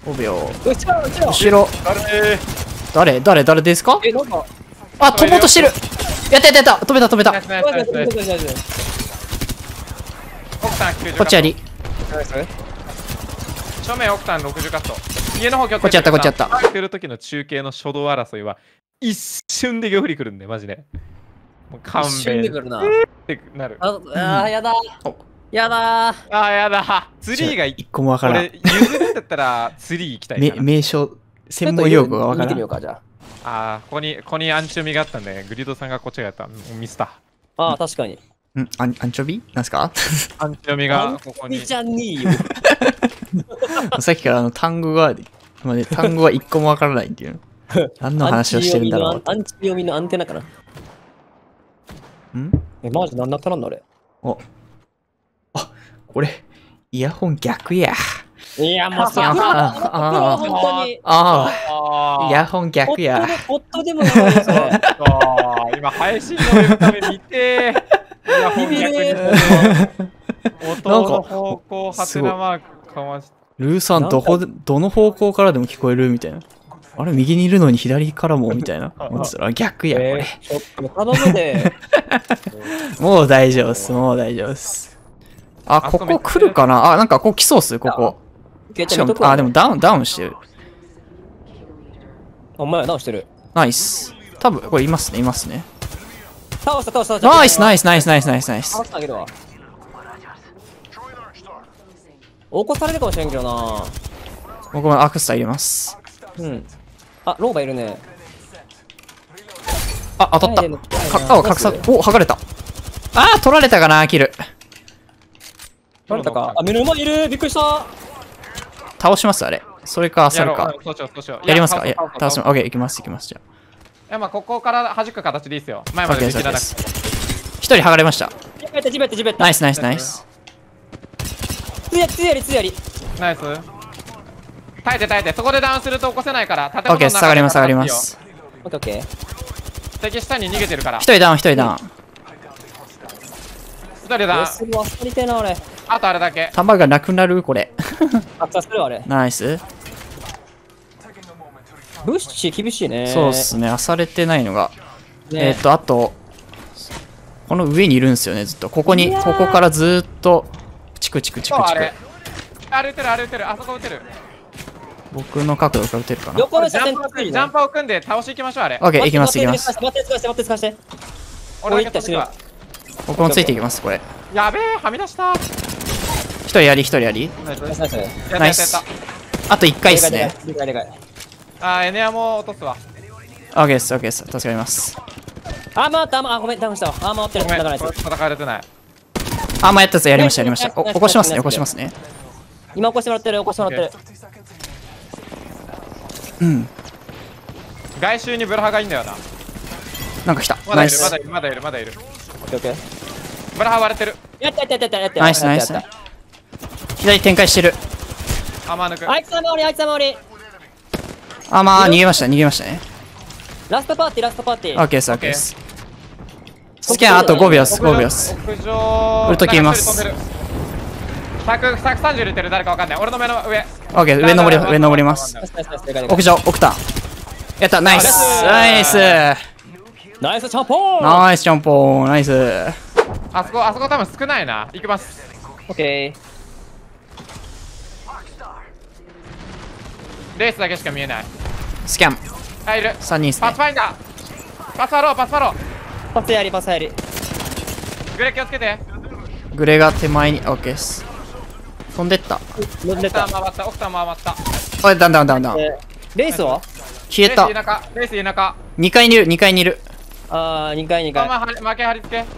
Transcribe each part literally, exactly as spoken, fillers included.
ごびょう。 後ろ後ろ後ろ。誰誰誰ですか？ え、なんかあ、飛ぼうとしてる。やったやったやった。止めた止めた。 ナイスナイスナイスナイス。奥さんきゅうじゅうこっちやり。 正面奥さんろくじゅうカット。家の方気をつけて。 こっちやったこっちやった。 やってる時の中継の初動争いは一瞬で玉振りくるんでマジで。もう勘一瞬で弁来るな。 ってなる。 ああー、やだやだー。 あーやだ。ツリーが一個もわからん。 俺譲るんだったらツリー行きたいめかな。 名称、専門用語がわからん。 見てみようか、じゃああ、ここに、ここにアンチョビがあったんで、グリドさんがこっちがやった。もうミスった。 あ。ああ、確かに。 んアンアンチョビなんすか？ アンチョビがここに。 みちゃんにいいよ。 さっきからあの単語が、まあね、単語は一個もわからないっていう。何の話をしてるんだろう。 アンチ読みのアンテナかな。 んえ、マジ何だったなんだあれ。 お。あ、これ、イヤホン逆や。 いや、もうさ、 ああ、 本当に。 ああ、 あイヤホン逆や。 ホットでもやばいよ、それ。 あ、今配信のるため見てー。いや、本逆に。音の方向、ハテナマークかまして。 ルーさん、どこで、どの方向からでも聞こえるみたいな。あれ、右にいるのに左からもみたいな。思ってたら逆や、これ。 ちょっと頼むで。 もう大丈夫っす、もう大丈夫っす。あ、ここ来るかなあ、なんかここ来そうっす、ここ。しかも、あ、でもダウン、ダウンしてる。 お前、ダウンしてる。 ナイス。多分、これいますね、いますね。 倒した、倒した、倒した。 ナイス、ナイス、ナイス、ナイス、ナイス、ナイス。 倒してあげるわ。起こされるかもしれんけどな。 僕もアクスタ入れます。 うん。あ、ローバいるね。 あ、当たった。か、あ、格差、お、剥がれた。あー、取られたかな、キル。 取れたか。あ、目の前いる。びっくりした。 倒しますあれ。それか、あさるか。 そうしよう、そうしよう。 やりますかいや、倒します。オッケー、 い行きます、行きます、じゃや、まあ、ここから弾く形でいいっすよ。前あ。 まオッケーです、オッケーでできなくです。一人剥がれました。 地べった地べった地べった。 ナイス、ナイス、ナイス。 つやりつやりつやり。 ナイス。耐えて耐えて、そこでダウンすると起こせないから、建オッケーです、下がります、下がりま。す。 オッケーオッケー。 敵下に逃げてるから。 一人ダウン、一人ダウン。 一人ダウン。 するわ、足りてえな、あれ。 あとあれだけ。 弾がなくなるこれ。 あ、さするわ、あれ。 ナイス。 ブッシー厳しいね。 そうっすね、あされてないのが。 ねえっと、あと、この上にいるんですよね、ずっと。ここに、ここからずーっと、チクチクチクチク。 そうあれ。あれ撃てる、あれ撃てる、あそこ撃てる。 僕の角度から撃てるかな。 横のジャンパー、ジャンパーを組んで倒していきましょう、あれ。 オッケー、行きます、行きます。 待って、使わせて、待って、使わせて。 俺だけ飛ぶわ。 僕もついていきます、これ。 やべえ、はみ出した。 一人やり、一人やり。 ナイスナイスナイス。 やったナイスやったやっあと一回っすね。 でかいでかい。 た。あー、エネアも落とすわ。 オッケーです、オッケーです。助かります。 あ、回った、あ、ごめん、ダウンしたわ。あ、回ってる。 ごめん、 だからこれ戦われてない。 あ、まあ、やったやつやりました、やりました。お起こしますね、起こしますね。 今起こしてもらってる、起こしてもらってる。 うん。 外周にブラハがいいんだよな。 なんか来た。 まだいる、まナイス。 だいる、まだいる、まだいる。 オッケーオッケー。 ブラハ割れてる。 やったやったやったやった。 ナイス、ナイス。左展開してる。 アマー抜く。 あいつは回り、あいつは回り。 あ、まあ、逃げました、逃げましたね。 ラストパーティー、ラストパーティー。 オッケーです、オッケーです。スキャンあとごびょうです、ごびょうです。 屋上。 ウルト切りますひゃく、ひゃくさんじゅう入れてる、誰かわかんない。俺の目の上。 オッケー、上登り、上登ります。 ナイスナイスナイスでかいでかい屋上、奥田。やった、ナイス。ナイス。 ナイスチャンポーン。 ナイス、ジャンポー。ナイス。 あそこ、あそこ多分少ないな。行きます。 オッケレースだけしか見えない。 スキャン。 あ、いる。 さんにんですねパス。ファインダー。パスファロー、パスファロー。 ー。パスやり、パスやり。 グレ気をつけて。 グレが手前に、オッケーです。飛んでった。 乗って奥さんた。 回った、奥さん回った。 おい、ダウンダウンダウンダウン。 えーレースは消えたレース。田舎、レース田舎。 にかいにいる、にかいにいる。 あー、にかいにかい。 まあまあ、負け張り付け。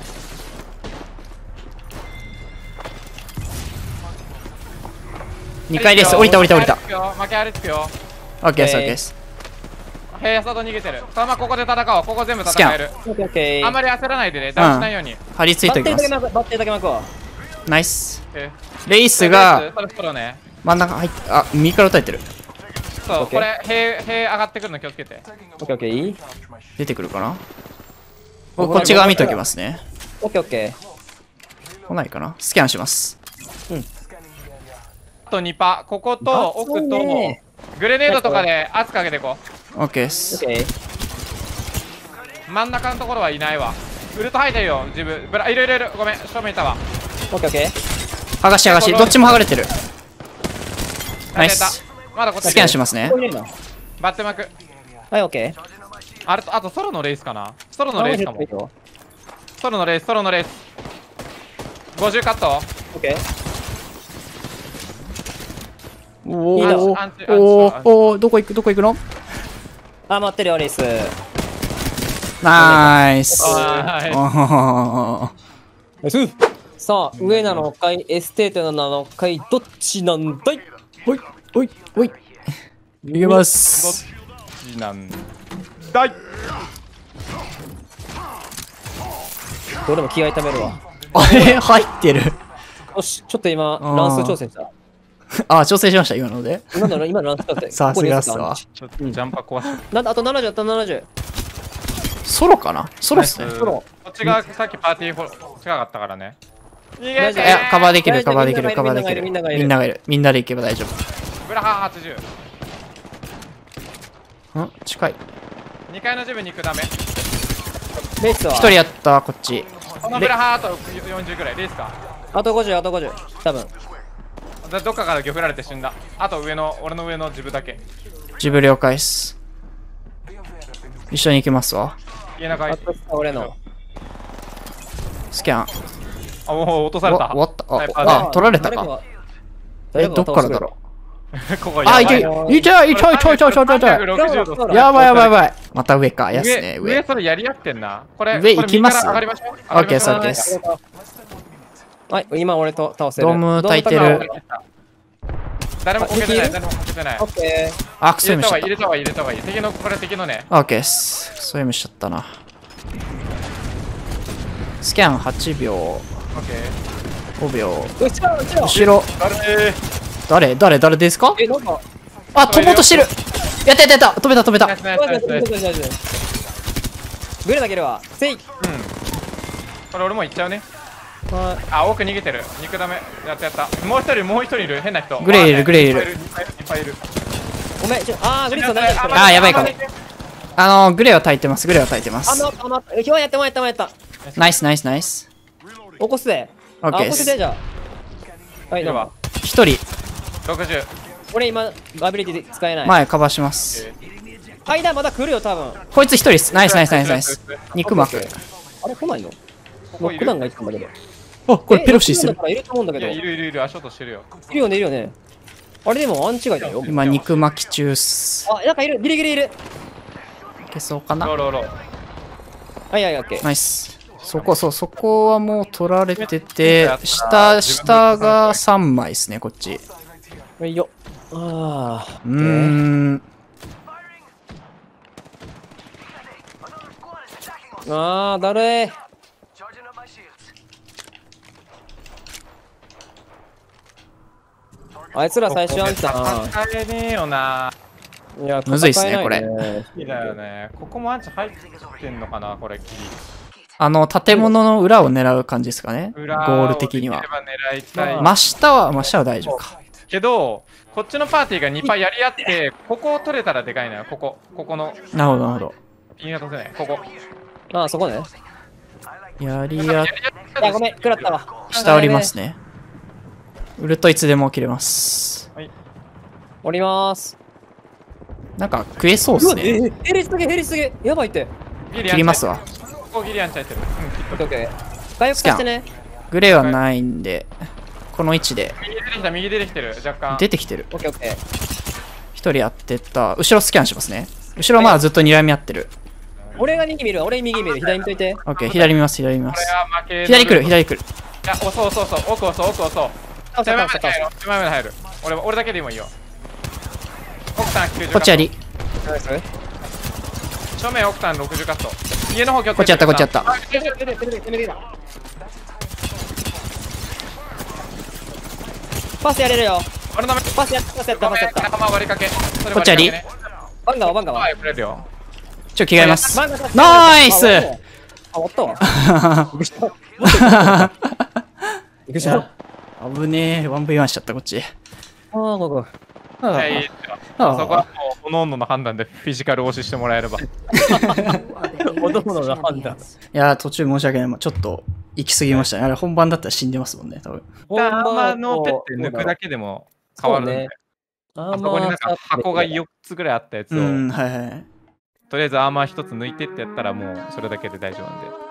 にかいです。降りた、降りた、降りた。 負け張り付くよ。 オッケーです、オッケーです。 平佐と逃げてる。そのままここで戦おう。ここ全部戦える。 オッケーオッケー。 あんまり焦らないでね。ダウンしないように。 張り付いバッておきます。 テリーだけ巻く、バッテリーだけ巻くわ。 ナイス。 えレイスがそろそろね。 真ん中入って、あ、右から撃たれてる。 そう、 OK これ、平、平上がってくるの気をつけて。 オッケーオッケー、いい出てくるかな。僕こっち側見ておきますね。 オッケーオッケ来ないかな。スキャンします。 とにパ。ここと奥と、グレネードとかで圧かけていこオッケーっす。 オッケー。 う。真ん中のところはいないわ。ウルト入ってるよ、自分。ブラ、いるいるいる。ごめん、正面いたわ。 オッケーオッケー。 剥がし剥がし。どっちも剥がれてる。ナイやス。 まだこっちスキャンしますねこ。こにいるなバッテマク。 はい、オッケー。 あれと、あとソロのレースかな。ソロのレースかも。ソロのレース、ソロのレース。ごじゅうカット。 オッケー。 おいいなーアンチおーおーどこ行くどこ行くの？ あ、待ってるよ、レース。 ナイス。 はいおーさあ、上なのかい、エステートなのかい、どっちなんだい？ おいおいおい。いきます。 どっちなんだい。 どれも気合いためるわ。 あれ入ってる。 よし、ちょっと今、 あー乱数挑戦した。 あ、調整しました今ので。 今の、今の乱数挑戦。 さすがっすわ。 ちょっとジャンパー壊しなんだ、あとななじゅう、あとななじゅう。 ソロかな？ソロっすね。 ナイスソロ。 こっちがさっきパーティーフォ近かったからね。逃げて大丈夫いや、カバーできる、 大丈夫カバーできる、 みんながいるカバーできる。 みんながいるみんながいる。みんなで行けば大丈ブラハーはちじゅう。 夫。ん近い。 にかいのジムに行くダメ。 レースは一人やった、こっち。 このブラハーあとよんじゅうぐらい。レースか。 あとごじゅう、あとごじゅう。多分。 だどっかから魚振られて死んだ。あと上の、俺の上のジムだけ。 自分了解っす。一緒に行きますわ。 家の中あと俺の。 スキャン。 あ、おお、落とされた。 わ終わった。 スナイパーであ、あ、取られたか。 誰がえ、どっからだろここう。あ、いやばい。 け、いちゃいちゃいちゃいちゃいちゃいちゃいちゃい。 ろくじゅうど。 やばいやばいやばい。また上か。やすね、 上、上上。 それやり合ってんな。これ、 上これ行きます右から上がりましょう。 オッケーです上がりましょうオッケーですはい、今俺と倒せる。 ドーム焚いてる。 誰もこけてない、誰もこけてないオ。ッケあ、クソ入れ読みしちゃった。 た方がいい、入れた方がいい、入れた方がいい。敵の、これ敵のね。 オッケーっす。そう読みしちゃったな。スキャンはちびょう。 オッケー。 ごびょう。 ー。後ろ、後ろ。 後ろ。 誰誰誰誰ですか？ え、なんか。 あ、飛ぼうとしてる。やったやったやった。飛べた飛べたナイ。スナイスナイスナイス。 グレ投げるわ。せい。 うん。これ俺もう行っちゃうね。 はあ、奥逃げてる。肉ダメ。やったやった。もう一人、もう一人いる。変な人。 グレーいるグレーいるいっぱいいる。いっぱいいる。 い。ごめん、ちょ、あー、グリさん投げてる。 あーやばいかもあのー、グレーは焚いてます。グレーは焚いてまあ、 す。 ま、あ、ま、今日やってもらったもらった。 ナイスナイスナイス。 起こすで。あ、 オッケーです。 起こすで、じゃあ。はい、 いるわどうも。。 一人、 ろくじゅう。 俺今、アビリティ使えない。 前カバーします。 間まだ来るよ、多分。 こいつ一人っす。ナイスナイスナイスナイス。肉膜。 あれ、来ないのこロッいるクダウンがいたんだけど。 あ、これペロシーするえロックダウンだ。からいると思うんだけいや、 ど。 いるいるいる。足音してるよ。 いるよね、いるよね。あれでもアンチがいだよ。 今肉巻き中っす。 あ、なんかいる、ギリギリいる。 消そうかな。 ローローロー。 はいはい、オッケー。 ナイス。そこ、そう、そこはもう取られてて、下、下がさんまいですね、こっち。 はいよ。ああ。 うーん。 ああ、だるい。あいつら最初あんたな。 戦えねえよな。 いや、 むずいっすね戦えないいいだよね。ここもアンチ入ってんのかな、これ、ギあの、建物の裏を狙う感じですかね。ゴリ。裏ール的にはをでき。れば狙いたい。 真下は、真下は大丈夫か。 けど、こっちのパーティーがにパーやり合って、ここを取れたらでかいのよ。ここ。ここの。 なるほど、なるほピンが取せない。ここ。 ああ、そこね。 ど。やりや、 いや、ごめん、食らったわ。 下降りますね。ウルトいつでも切れます。 降りまーす。 なんか食えそうっすね。 え、ヘリすげえ、ヘリすげえ。やばいって。 ギリ切りますわ。 ここギリアンチ入ってる。うん、きっと。 オッケーオッケー。回復させてね。 グレーはないんで、この位置で右出てきた、右出てきてる。若干。 出てきてる。 オッケーオッケー。 一人やってた。後ろスキャンしますね。後ろまだずっと睨み合ってる。 俺が右見る、俺右見る、左見といて。 オッケー、左見ます、左見まこれす。 は負け。 左来る、左来る。 いや、押そう押そう押そう。奥押そう、奥押そう。 倒せ手前倒せ倒せ。 まで入る。手前まで入る。俺俺だけでもいいよ。奥さんきゅうじゅうこっちやり。 ナイス。 正面奥さんろくじゅうカット。家の方気をつけて。 こっちやった、こっちやった。 あ出てる出てる出てる出てるパスやれるよ。 俺の名前。 パスやった、パスやった、 ごめん、 パスやった。 仲間割りかけ。それこっちやり割かけねバンガはバンガは。 はい、くれるよ。 ちょ、着替えます。 バンガさナイスあ、終わったわ。びっくりした。びっくりした。 危ねえ、ワンブイワン しちゃった、こっち。 ああ、ごめん。 あはい、 あそこはもう、おのおのの判断でフィジカル押ししてもらえれば。 おのおのの判断。 いやー、途中申し訳ない。ちょっと行き過ぎましたね。あれ本番だったら死んでますもんね、多分。 玉のペって抜くだけでも変わるんで。あそこになんか箱がよっつぐらいあったやつを、 うん、はいはい。 とりあえずアーマーひとつ抜いてってやったらもうそれだけで大丈夫なんで。